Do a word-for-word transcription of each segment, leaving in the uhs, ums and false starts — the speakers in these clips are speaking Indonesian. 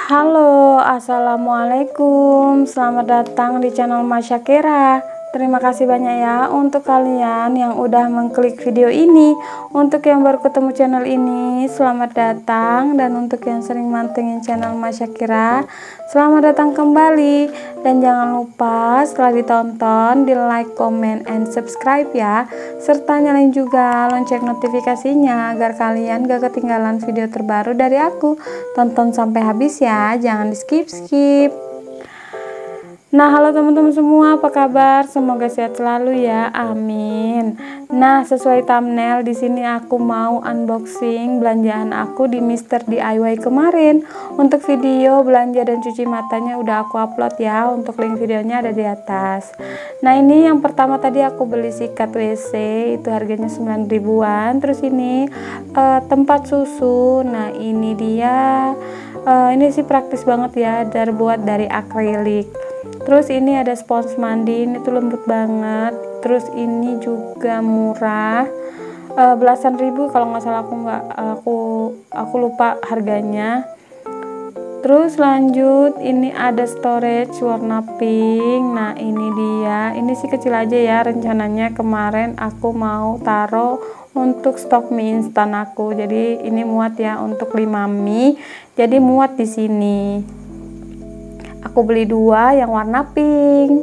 Halo, assalamualaikum. Selamat datang di channel Mas Syakira. Terima kasih banyak ya untuk kalian yang udah mengklik video ini. Untuk yang baru ketemu channel ini, selamat datang. Dan untuk yang sering mantengin channel Mas Syakira, selamat datang kembali. Dan jangan lupa setelah ditonton, di like, comment, and subscribe ya. Serta nyalain juga lonceng notifikasinya agar kalian gak ketinggalan video terbaru dari aku. Tonton sampai habis ya, jangan di skip-skip. Nah, halo teman-teman semua, apa kabar? Semoga sehat selalu ya, amin. Nah, sesuai thumbnail di sini aku mau unboxing belanjaan aku di Mister D I Y kemarin. Untuk video belanja dan cuci matanya udah aku upload ya. Untuk link videonya ada di atas. Nah, ini yang pertama tadi aku beli sikat W C, itu harganya sembilan ribuan. Terus ini uh, tempat susu. Nah, ini dia. Uh, ini sih praktis banget ya, terbuat dari akrilik. Terus ini ada spons mandi, ini tuh lembut banget. Terus ini juga murah, uh, belasan ribu kalau nggak salah, aku nggak aku aku lupa harganya. Terus lanjut, ini ada storage warna pink. Nah, ini dia. Ini sih kecil aja ya, rencananya kemarin aku mau taruh untuk stok mie instan aku. Jadi ini muat ya untuk lima mie. Jadi muat di sini. Aku beli dua yang warna pink.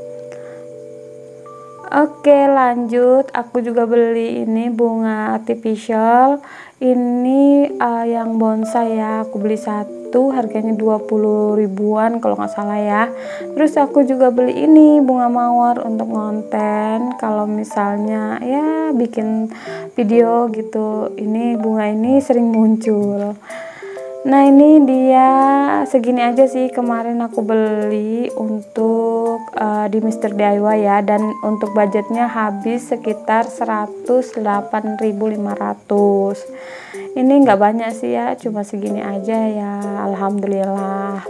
Oke, lanjut. Aku juga beli ini bunga artificial. Ini uh, yang bonsai ya. Aku beli satu, harganya dua puluh ribuan kalau nggak salah ya. Terus aku juga beli ini bunga mawar untuk ngonten. Kalau misalnya ya bikin video gitu, ini bunga ini sering muncul. Nah, ini dia, segini aja sih kemarin aku beli untuk uh, di Mister D I Y ya. Dan untuk budgetnya habis sekitar seratus delapan ribu lima ratus. Ini nggak banyak sih ya, cuma segini aja ya, alhamdulillah.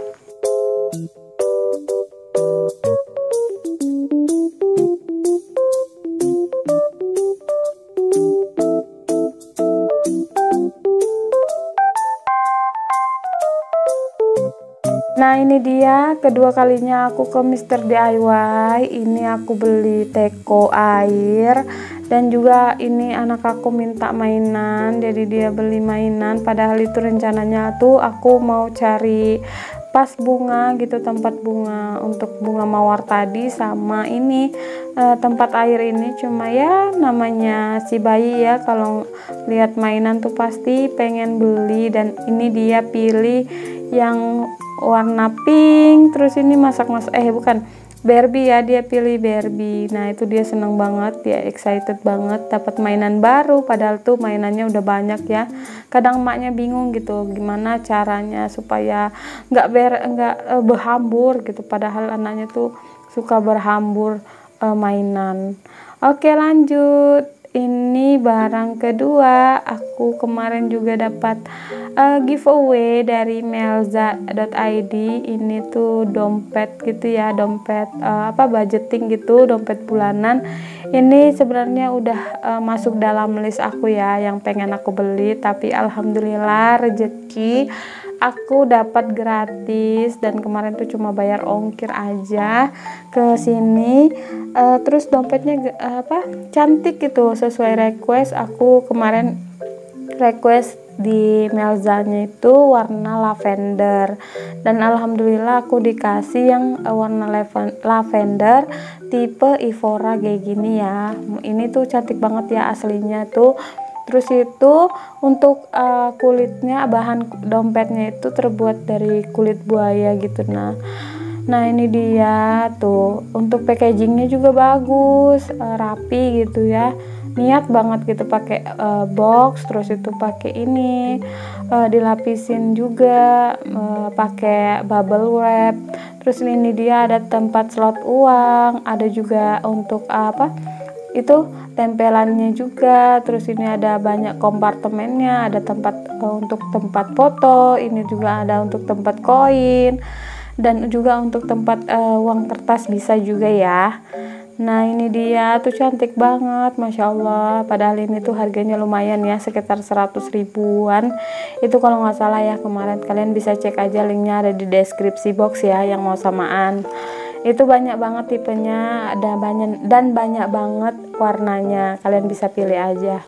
Nah, ini dia kedua kalinya aku ke Mister D I Y. Ini aku beli teko air, dan juga ini anak aku minta mainan, jadi dia beli mainan. Padahal itu rencananya tuh aku mau cari pas bunga gitu, tempat bunga untuk bunga mawar tadi sama ini eh, tempat air ini. Cuma ya namanya si bayi ya, kalau lihat mainan tuh pasti pengen beli. Dan ini dia pilih yang warna pink. Terus ini masak-masak eh bukan Barbie ya, dia pilih Barbie. Nah, itu dia seneng banget, dia excited banget dapat mainan baru, padahal tuh mainannya udah banyak ya. Kadang emaknya bingung gitu gimana caranya supaya nggak ber nggak uh, berhambur gitu, padahal anaknya tuh suka berhambur uh, mainan. Oke, lanjut. Ini barang kedua, aku kemarin juga dapat uh, giveaway dari melza dot i d. Ini tuh dompet gitu ya, dompet uh, apa budgeting gitu, dompet bulanan. Ini sebenarnya udah uh, masuk dalam list aku ya yang pengen aku beli, tapi alhamdulillah rezeki aku dapat gratis. Dan kemarin tuh cuma bayar ongkir aja ke sini. Uh, terus dompetnya uh, apa cantik gitu, sesuai request aku kemarin. Request di melzanya itu warna lavender, dan alhamdulillah aku dikasih yang uh, warna lavender tipe Evora kayak gini ya. Ini tuh cantik banget ya aslinya tuh. Terus itu untuk uh, kulitnya, bahan dompetnya itu terbuat dari kulit buaya gitu. Nah, nah ini dia tuh, untuk packagingnya juga bagus, uh, rapi gitu ya. Niat banget gitu pakai uh, box. Terus itu pakai ini uh, dilapisin juga uh, pakai bubble wrap. Terus ini dia ada tempat slot uang, ada juga untuk uh, apa itu tempelannya juga. Terus ini ada banyak kompartemennya, ada tempat uh, untuk tempat foto, ini juga ada untuk tempat koin, dan juga untuk tempat uh, uang kertas bisa juga ya. Nah ini dia tuh cantik banget, Masya Allah. Padahal ini tuh harganya lumayan ya, sekitar seratus ribuan itu kalau nggak salah ya kemarin. Kalian bisa cek aja, linknya ada di deskripsi box ya yang mau samaan. Itu banyak banget tipenya, ada banyak dan banyak banget warnanya, kalian bisa pilih aja.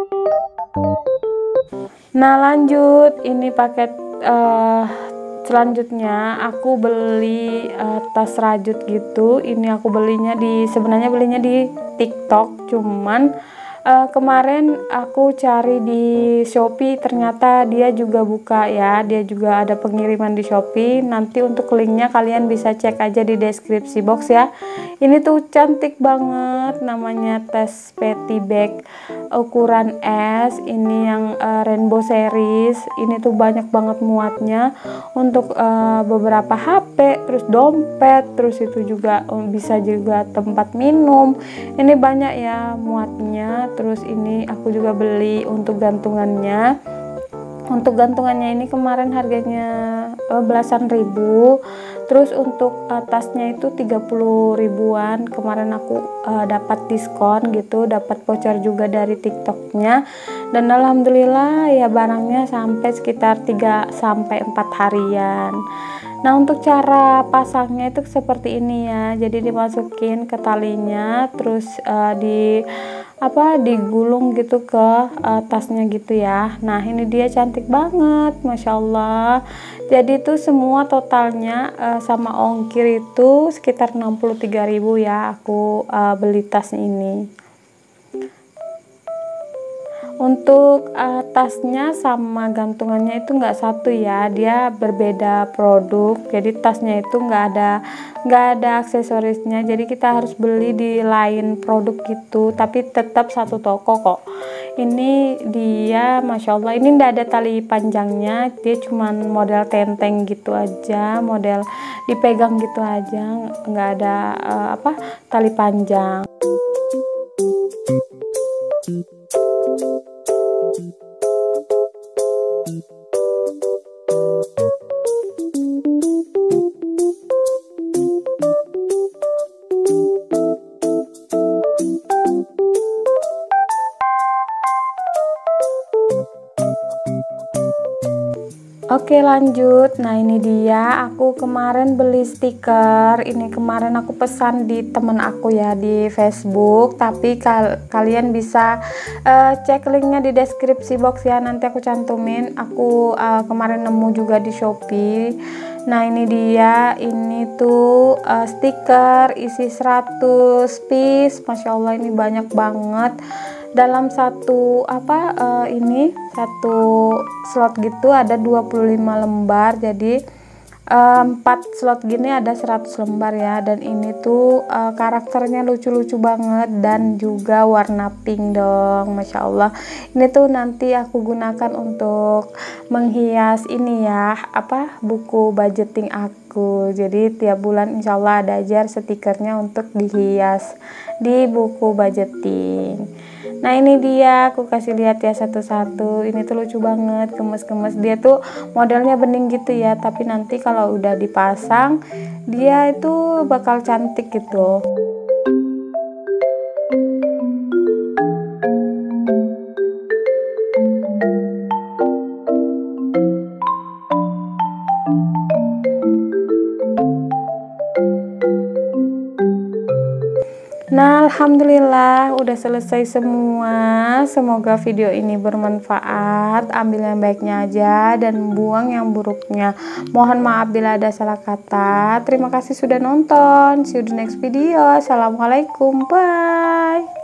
Nah lanjut, ini paket uh, selanjutnya aku beli uh, tas rajut gitu. Ini aku belinya di sebenarnya belinya di TikTok, cuman uh, kemarin aku cari di Shopee, ternyata dia juga buka ya, dia juga ada pengiriman di Shopee. Nanti untuk linknya kalian bisa cek aja di deskripsi box ya. Ini tuh cantik banget, namanya tas petty bag ukuran S. Ini yang uh, rainbow series. Ini tuh banyak banget muatnya untuk uh, beberapa H P, terus dompet, terus itu juga um, bisa juga tempat minum. Ini banyak ya muatnya. Terus ini aku juga beli untuk gantungannya. Untuk gantungannya ini kemarin harganya uh, belasan ribu. Terus untuk uh, tasnya itu tiga puluh ribuan. Kemarin aku uh, dapat diskon gitu, dapat voucher juga dari TikToknya. Dan alhamdulillah ya barangnya sampai sekitar tiga sampai empat harian. Nah untuk cara pasangnya itu seperti ini ya. Jadi dimasukin ke talinya, terus uh, di apa digulung gitu ke uh, tasnya gitu ya. Nah ini dia cantik banget, Masya Allah. Jadi itu semua totalnya uh, sama ongkir itu sekitar enam puluh tiga ribu ya aku uh, beli tas ini. Untuk uh, tasnya sama gantungannya itu enggak satu ya, dia berbeda produk. Jadi tasnya itu enggak ada nggak ada aksesorisnya, jadi kita harus beli di lain produk gitu, tapi tetap satu toko kok. Ini dia Masya Allah, ini enggak ada tali panjangnya, dia cuman model tenteng gitu aja, model dipegang gitu aja, nggak ada uh, apa tali panjang. Oke lanjut, nah ini dia aku kemarin beli stiker. Ini kemarin aku pesan di temen aku ya di Facebook, tapi kal kalian bisa uh, cek linknya di deskripsi box ya, nanti aku cantumin. Aku uh, kemarin nemu juga di Shopee. Nah ini dia, ini tuh uh, stiker isi seratus piece, Masya Allah ini banyak banget. Dalam satu apa uh, ini satu slot gitu ada dua puluh lima lembar, jadi empat uh, slot gini ada seratus lembar ya. Dan ini tuh uh, karakternya lucu-lucu banget dan juga warna pink dong, Masya Allah. Ini tuh nanti aku gunakan untuk menghias ini ya, apa buku budgeting aku. Jadi tiap bulan insya Allah ada aja stikernya untuk dihias di buku budgeting. Nah ini dia, aku kasih lihat ya satu-satu. Ini tuh lucu banget, gemes-gemes. Dia tuh modelnya bening gitu ya, tapi nanti kalau udah dipasang dia itu bakal cantik gitu. Nah alhamdulillah udah selesai semua. Semoga video ini bermanfaat. Ambil yang baiknya aja dan buang yang buruknya. Mohon maaf bila ada salah kata. Terima kasih sudah nonton. See you di next video. Assalamualaikum, bye.